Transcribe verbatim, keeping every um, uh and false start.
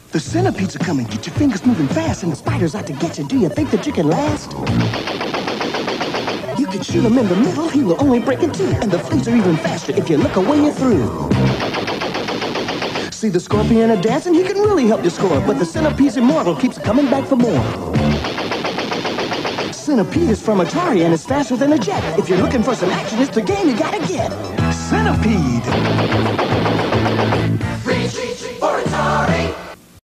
The centipedes are coming. Get your fingers moving fast, and the spider's out to get you. Do you think that you can last? You can shoot him in the middle, he will only break in two. And the fleas are even faster if you look away you're through. See the scorpion a dancing, he can really help you score. But the centipede's immortal, keeps coming back for more. Centipede is from Atari and it's faster than a jet. If you're looking for some action, it's the game you gotta get. Centipede!